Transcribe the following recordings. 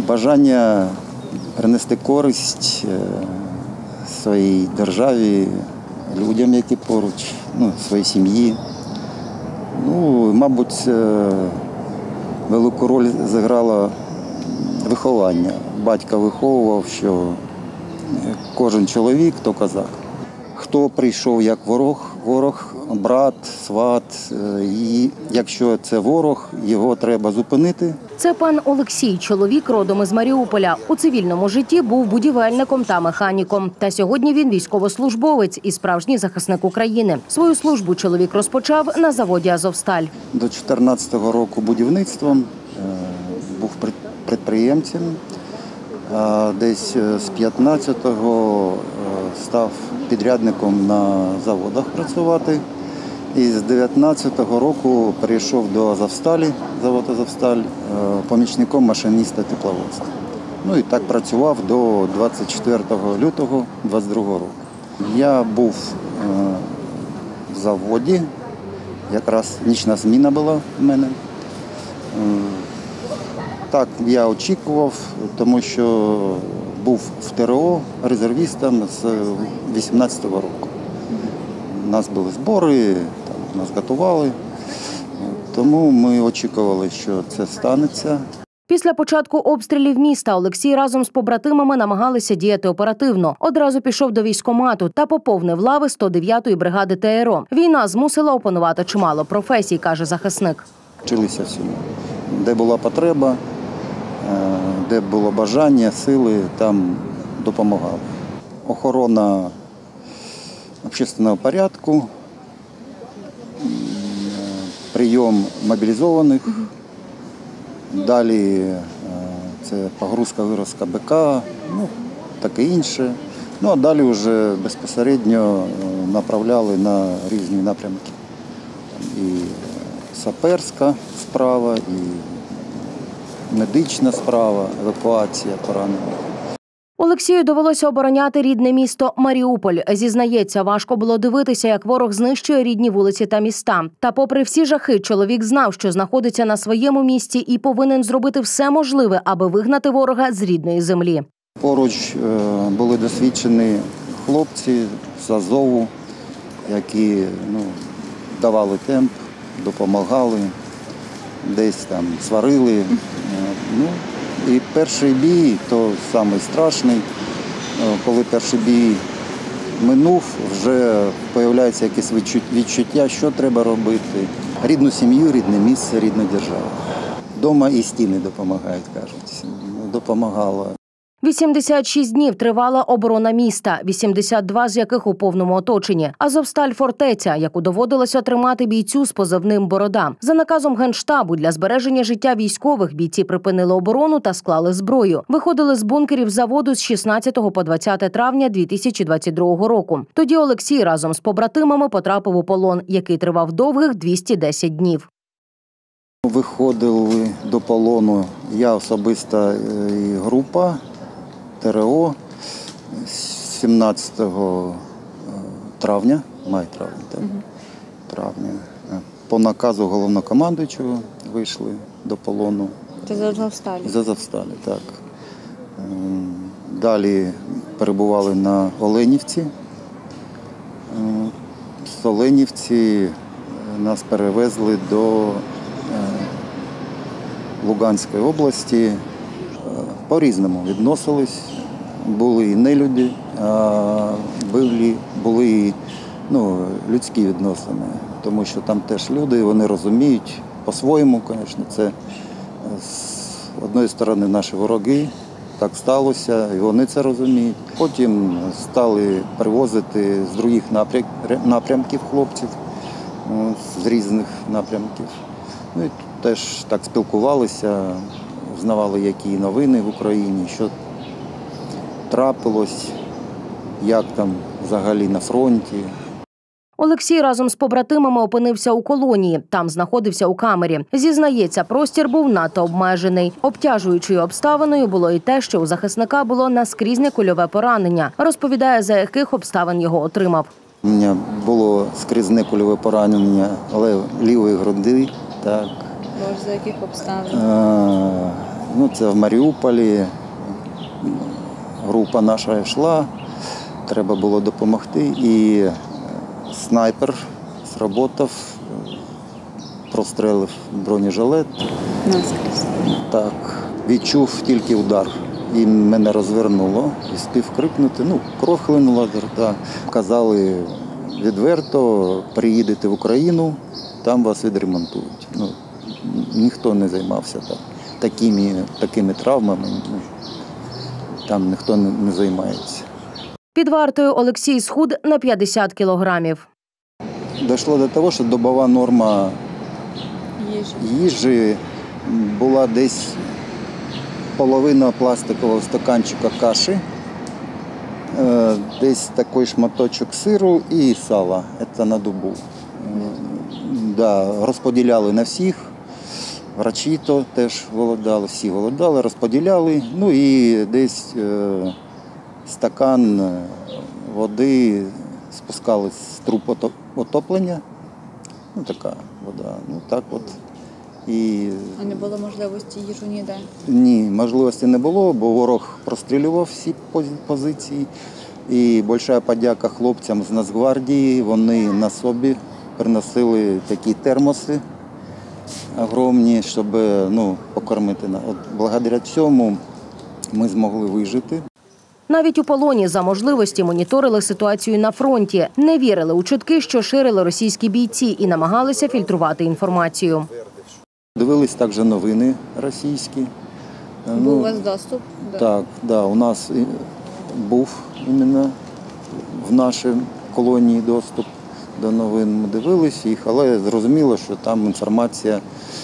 Бажання принести користь своїй державі, людям, які поруч, своїй сім'ї. Мабуть, велику роль зіграло виховання. Батько виховував, що кожен чоловік – то козак. Хто прийшов як ворог, брат, сват, і якщо це ворог, його треба зупинити. Це пан Олексій, чоловік родом із Маріуполя. У цивільному житті був будівельником та механіком. Та сьогодні він військовослужбовець і справжній захисник України. Свою службу чоловік розпочав на заводі «Азовсталь». До 14-го року будівництвом, був підприємцем. Десь з 15-го став підрядником на заводах працювати. І з 19-го року перейшов до «Азовсталі», завод «Азовсталь», помічником машиніста тепловоза. І так працював до 24 лютого 22-го року. Я був в заводі, якраз нічна зміна була в мене. Так, я очікував, тому що був в ТРО резервістом з 18-го року. У нас були збори, нас готували, тому ми очікували, що це станеться. Після початку обстрілів міста Олексій разом з побратимами намагалися діяти оперативно. Одразу пішов до військкомату та поповнив лави 109-ї бригади ТРО. Війна змусила опанувати чимало професій, каже захисник. Вчилися всьому. Де була потреба, де було бажання, сили, там допомагали. Охорона общественного порядку, прийом мобілізованих, далі це погрузка-вигрузка БК, таке інше. А далі вже безпосередньо направляли на різні напрямки. І саперська справа, і медична справа, евакуація поранених. Олексію довелося обороняти рідне місто Маріуполь. Зізнається, важко було дивитися, як ворог знищує рідні вулиці та міста. Та попри всі жахи, чоловік знав, що знаходиться на своєму місці і повинен зробити все можливе, аби вигнати ворога з рідної землі. Поруч були досвідчені хлопці з Азову, які давали темп, допомагали, десь там сварили. І перший бій, то самий страшний, коли перший бій минув, вже з'являється якесь відчуття, що треба робити. Рідну сім'ю, рідне місце, рідну державу. Дома і стіни допомагають, кажуть. Допомагало. 86 днів тривала оборона міста, 82 з яких у повному оточенні. «Азовсталь» – фортеця, яку доводилося тримати бійцю з позивним «Борода». За наказом Генштабу для збереження життя військових бійці припинили оборону та склали зброю. Виходили з бункерів заводу з 16 по 20 травня 2022 року. Тоді Олексій разом з побратимами потрапив у полон, який тривав довгих 210 днів. Виходили до полону я особисто і група ТРО 17 травня, травня. По наказу головнокомандуючого вийшли до полону. Це з Азовсталі? З Азовсталі, так. Далі перебували на Оленівці. З Оленівці нас перевезли до Луганської області. По-різному відносились. Були і нелюди, а були і людські відносини. Тому що там теж люди, вони розуміють по-своєму, звісно. Це з одної сторони наші вороги, так сталося, і вони це розуміють. Потім стали привозити з інших напрямків хлопців, з різних напрямків. І теж так спілкувалися, знавали, які новини в Україні, що трапилось, як там взагалі на фронті. Олексій разом з побратимами опинився у колонії. Там знаходився у камері. Зізнається, простір був надто обмежений. Обтяжуючою обставиною було і те, що у захисника було наскрізне кульове поранення. Розповідає, за яких обставин його отримав. У мене було скрізне кульове поранення, але лівої груди. Так. За яких обставин? Ну, це в Маріуполі. Група наша йшла, треба було допомогти. І снайпер сработав, прострелив бронежилет. Наскрізь. Так, відчув тільки удар. І мене розвернуло, і спів крикнути. Ну, кров хлинула, да. Казали відверто, приїдете в Україну, там вас відремонтують. Ну, ніхто не займався такими травмами, ну, там ніхто не займається. Під вартою Олексій схуд на 50 кілограмів. Дійшло до того, що добова норма їжі була десь половина пластикового стаканчика каші, десь такий шматочок сиру і сала. Це на добу. Да, розподіляли на всіх. Врачі то теж голодали, всі голодали, розподіляли. Ну і десь стакан води спускали з труб отоплення. Ну, така вода. Ну, так от. І... А не було можливості їжу ніде? Ні, можливості не було, бо ворог прострілював всі позиції. І велика подяка хлопцям з Нацгвардії. Вони на собі приносили такі термоси огромні, щоб покормити. От благодаря цьому ми змогли вижити. Навіть у полоні за можливості моніторили ситуацію на фронті, не вірили у чутки, що ширили російські бійці, і намагалися фільтрувати інформацію. Дивились також новини російські. Був у вас доступ? Так, да, у нас був іменно в нашій колонії доступ до новин. Ми дивились їх, але зрозуміло, що там інформація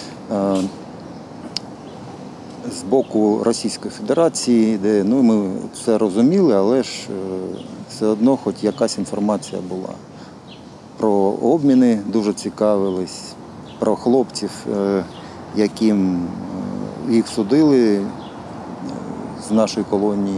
з боку Російської Федерації, де ми це розуміли, але ж все одно хоч якась інформація була. Про обміни дуже цікавились, про хлопців, яким їх судили з нашої колонії.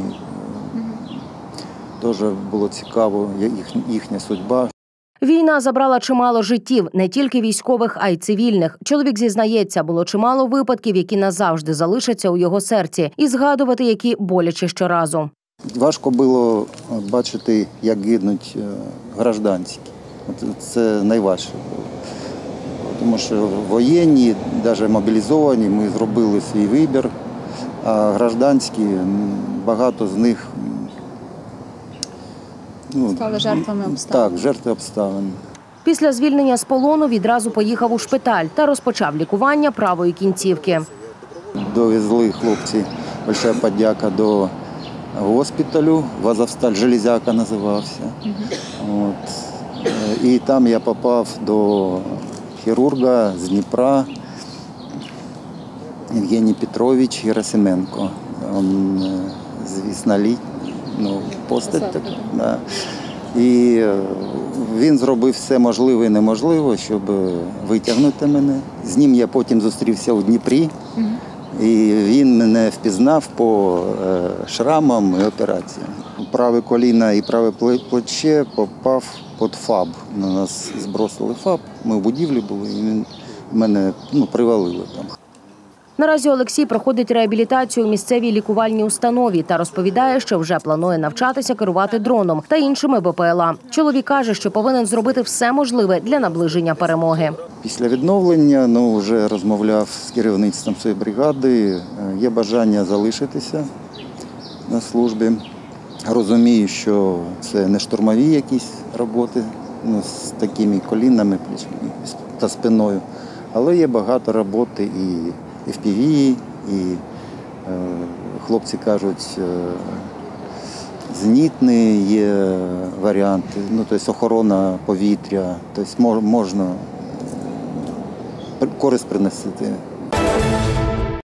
Теж було цікаво їхня судьба. Війна забрала чимало життів, не тільки військових, а й цивільних. Чоловік зізнається, було чимало випадків, які назавжди залишаться у його серці, і згадувати, які боляче щоразу. Важко було бачити, як гинуть гражданські. Це найважче було. Тому що воєнні, навіть мобілізовані, ми зробили свій вибір, а гражданські, багато з них стали жертвами обставин. Так, жертви обставин. Після звільнення з полону відразу поїхав у шпиталь та розпочав лікування правої кінцівки. Довезли хлопці, велика подяка до госпіталю, Азовсталь Железяка називався. От. І там я попав до хірурга з Дніпра, Євгеній Петрович Герасименко. Він, звісно, постать така. Да. І він зробив все можливе і неможливе, щоб витягнути мене. З ним я потім зустрівся у Дніпрі, і він мене впізнав по шрамам і операціям. Праве коліно і праве плече попав під ФАБ. На нас збросили ФАБ, ми в будівлі були, і мене привалили там. Наразі Олексій проходить реабілітацію у місцевій лікувальній установі та розповідає, що вже планує навчатися керувати дроном та іншими БПЛА. Чоловік каже, що повинен зробити все можливе для наближення перемоги. Після відновлення вже розмовляв з керівництвом своєї бригади. Є бажання залишитися на службі. Розумію, що це не штурмові якісь роботи з такими колінами та спиною, але є багато роботи і FPV, і хлопці кажуть, зенітні є варіанти, тобто охорона повітря, тобто можна користь принести.